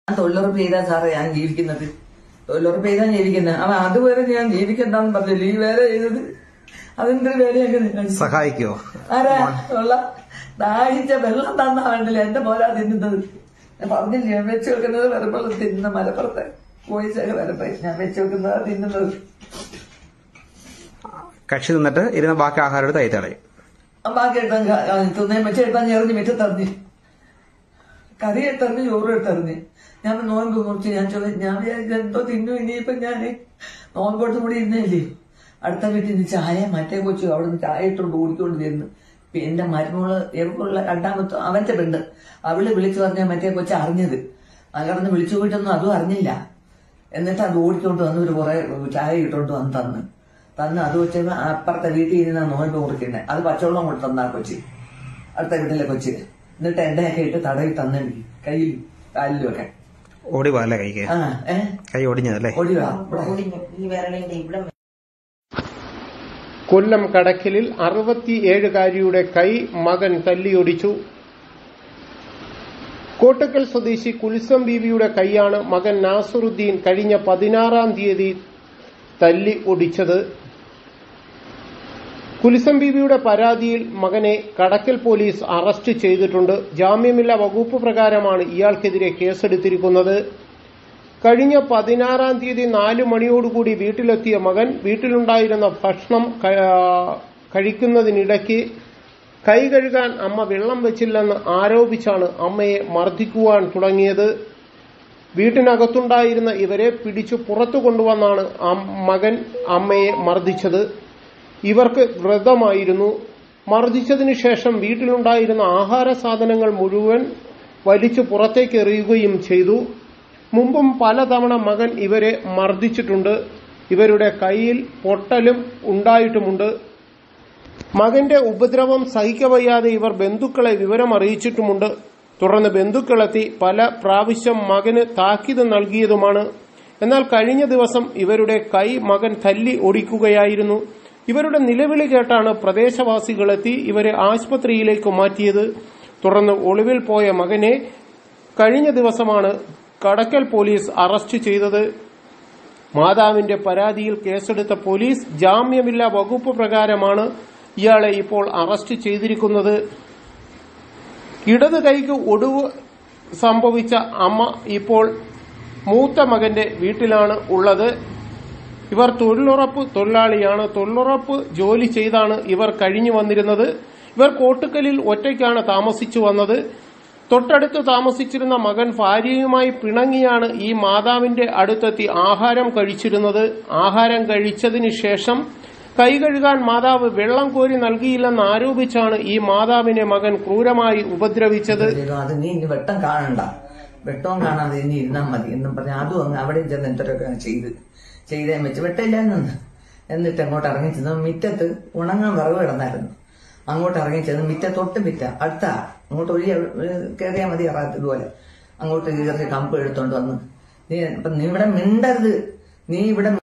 തൊഴിലുറപ്പ് ചെയ്താ സാറേ ഞാൻ ജീവിക്കുന്നത്. തൊഴിലുറപ്പ് ചെയ്താ ജീവിക്കുന്നത്. അവൻ അതുവരെ ഞാൻ ജീവിക്കണ്ടെന്ന് പറഞ്ഞില്ല. ഈ വേല ചെയ്തത് അതെന്തൊരു വേലയൊക്കെ സഹായിക്കോ? ആരാ ഉള്ള ദാഹിച്ച വെള്ളം തന്നാ വേണ്ടില്ല എന്റെ പോരാ തിന്നുന്നത്. ഞാൻ പറഞ്ഞില്ലേ വെച്ച് വെക്കുന്നത് വരപ്പുള്ള തിന്നുന്ന മലപ്പുറത്തെ കോയിച്ചൊക്കെ വരപ്പ ഞാൻ വെച്ച് വെക്കുന്നതാ തിന്നുന്നത്. കക്ഷി തിന്നിട്ട് ഇരുന്ന ബാക്കി ആഹാരം എടുത്ത് അയച്ചളയും. ബാക്കി എടുത്താൽ തിന്നേ വെച്ചെടുത്താൽ ഞെറിഞ്ഞ് മുറ്റത്തെറിഞ്ഞ് കറി എടുത്തെറിഞ്ഞ് ചോറും എടുത്തെറിഞ്ഞ് ഞാൻ നോൻപ് മുറിച്ച് ഞാൻ വിചാരിച്ചു എന്തോ തിന്നു. ഇനിയിപ്പൊ ഞാൻ നോൻപോട്ടും കൂടി ഇരുന്നില്ലേ. അടുത്ത വീട്ടിൽ നിന്ന് ചായ മറ്റേ കൊച്ചു അവിടെ നിന്ന് ചായ ഇട്ടോണ്ട് ഓടിക്കൊണ്ട് തരുന്നു. എന്റെ മരുമോള് എവർക്കുള്ള രണ്ടാമത്തെ അവന്റെ പെണ്ണ് അവള് വിളിച്ചു പറഞ്ഞ മറ്റേ കൊച്ചു അറിഞ്ഞത്. അകർന്ന് വിളിച്ചു പോയിട്ടൊന്നും അതും അറിഞ്ഞില്ല. എന്നിട്ട് അത് ഓടിക്കൊണ്ട് വന്ന് ഒരു കുറെ ചായ ഇട്ടോണ്ട് വന്ന് തന്ന് അത് വെച്ച അപ്പുറത്തെ വീട്ടിൽ ഇരുന്ന നോൻപ് മുറിക്കണ്ടേ അത് പച്ചവെള്ളം കൊണ്ട് തന്നാ കൊച്ചി അടുത്ത വീട്ടിലെ കൊച്ചി. എന്നിട്ട് എണ്ണയൊക്കെ ഇട്ട് തടവി തന്നെങ്കിൽ കയ്യിലും കാലിലും ഒക്കെ ഓടി പോയല്ലേ കൈക്ക് കൈ ഒടിഞ്ഞതല്ലേ? കൊല്ലം കടക്കലിൽ 67-കാരിയുടെ കൈ മകൻ തല്ലിയൊടിച്ചു. കോട്ടക്കൽ സ്വദേശി കുൽസം ബീവിയുടെ കൈയാണ് മകൻ നാസറുദ്ദീൻ കഴിഞ്ഞ 16-ാം തീയതി തല്ലി ഒടിച്ചത്. കുൽസം ബീവിയുടെ പരാതിയിൽ മകനെ കടക്കൽ പോലീസ് അറസ്റ്റ് ചെയ്തിട്ടുണ്ട്. ജാമ്യമില്ലാ വകുപ്പ് പ്രകാരമാണ് ഇയാൾക്കെതിരെ കേസെടുത്തിരിക്കുന്നത്. കഴിഞ്ഞ 16-ാം തീയതി 4 മണിയോടുകൂടി വീട്ടിലെത്തിയ മകൻ വീട്ടിലുണ്ടായിരുന്ന ഭക്ഷണം കഴിക്കുന്നതിനിടയ്ക്ക് കൈ കഴുകാൻ അമ്മ വെള്ളം വെച്ചില്ലെന്ന് ആരോപിച്ചാണ് അമ്മയെ മർദ്ദിക്കുവാൻ തുടങ്ങിയത്. വീട്ടിനകത്തുണ്ടായിരുന്ന ഇവരെ പിടിച്ചു പുറത്തു കൊണ്ടുവന്നാണ് മകൻ അമ്മയെ മർദ്ദിച്ചത്. ഇവർക്ക് വ്രതമായിരുന്നു. മർദ്ദിച്ചതിനു ശേഷം വീട്ടിലുണ്ടായിരുന്ന ആഹാര സാധനങ്ങൾ മുഴുവൻ വലിച്ചു പുറത്തേക്ക് എറിയുകയും ചെയ്തു. മുമ്പും പലതവണ മകൻ ഇവരെ മർദ്ദിച്ചിട്ടുണ്ട്. ഇവരുടെ കൈയിൽ പൊട്ടലും ഉണ്ടായിട്ടുമുണ്ട്. മകന്റെ ഉപദ്രവം സഹിക്കവയ്യാതെ ഇവർ ബന്ധുക്കളെ വിവരമറിയിച്ചിട്ടുമുണ്ട്. തുടർന്ന് ബന്ധുക്കളെത്തി പല പ്രാവശ്യം മകന് താക്കീത് നൽകിയതുമാണ്. എന്നാൽ കഴിഞ്ഞ ദിവസം ഇവരുടെ കൈ മകൻ തല്ലി ഒടിക്കുകയായിരുന്നു. ഇവരുടെ നിലവിളി കേട്ടാണ് പ്രദേശവാസികളെത്തി ഇവരെ ആശുപത്രിയിലേക്ക് മാറ്റിയത്. തുടർന്ന് ഒളിവിൽ പോയ മകനെ കഴിഞ്ഞ ദിവസമാണ് കടക്കൽ പോലീസ് അറസ്റ്റ് ചെയ്തത്. മാതാവിന്റെ പരാതിയിൽ കേസെടുത്ത പോലീസ് ജാമ്യമില്ലാ വകുപ്പ് പ്രകാരമാണ് ഇയാളെ ഇപ്പോൾ അറസ്റ്റ് ചെയ്തിരിക്കുന്നത്. ഇടത് കൈക്ക് ഒടിവ് സംഭവിച്ച അമ്മ ഇപ്പോൾ മൂത്ത മകന്റെ വീട്ടിലാണ് ഉള്ളത്. ഇവർ തൊഴിലുറപ്പ് തൊഴിലാളിയാണ്. തൊഴിലുറപ്പ് ജോലി ചെയ്താണ് ഇവർ കഴിഞ്ഞു വന്നിരുന്നത്. ഇവർ കോട്ടുക്കലിൽ ഒറ്റയ്ക്കാണ് താമസിച്ചു വന്നത്. തൊട്ടടുത്ത് താമസിച്ചിരുന്ന മകൻ ഭാര്യയുമായി പിണങ്ങിയാണ് ഈ മാതാവിന്റെ അടുത്തെത്തി ആഹാരം കഴിച്ചിരുന്നത്. ആഹാരം കഴിച്ചതിന് ശേഷം കൈ കഴുകാൻ മാതാവ് വെള്ളം കോരി നൽകിയില്ലെന്ന് ആരോപിച്ചാണ് ഈ മാതാവിനെ മകൻ ക്രൂരമായി ഉപദ്രവിച്ചത്. അത് നീ ഇനി വെട്ടം കാണണ്ട, വെട്ടവും കാണാതെ ഇനി ഇരുന്നാൽ മതി എന്നും പറഞ്ഞ അതും അങ്ങ് അവിടെ ചെന്ന് എന്തൊക്കെ ചെയ്തേ വെച്ച് വെട്ടമില്ലായിരുന്നു. എന്നിട്ട് അങ്ങോട്ട് ഇറങ്ങി ചെന്ന് മിറ്റത്ത് ഉണങ്ങാൻ വിറവ് കിടന്നായിരുന്നു. അങ്ങോട്ട് ഇറങ്ങി ചെന്ന് മിറ്റത്തൊട്ട് അടുത്ത അങ്ങോട്ട് കയറിയാൽ മതി ഇതുപോലെ അങ്ങോട്ട് കയറി കമ്പ് എടുത്തോണ്ട് വന്ന് നീ ഇവിടെ മിണ്ടരുത്, നീ ഇവിടെ